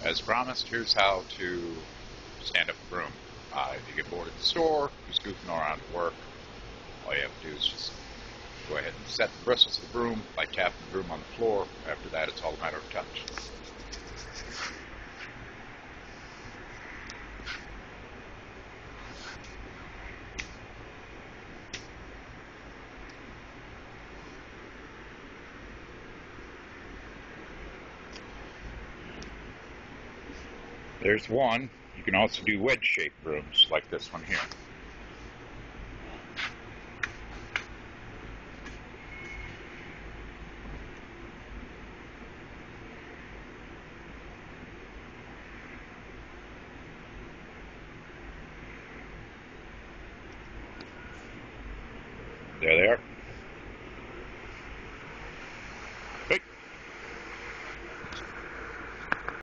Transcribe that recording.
As promised, here's how to stand up a broom. If you get bored at the store, just goofing around at work, all you have to do is just go ahead and set the bristles of the broom by tapping the broom on the floor. After that, it's all a matter of touch. There's one. You can also do wedge-shaped brooms like this one here. There they are.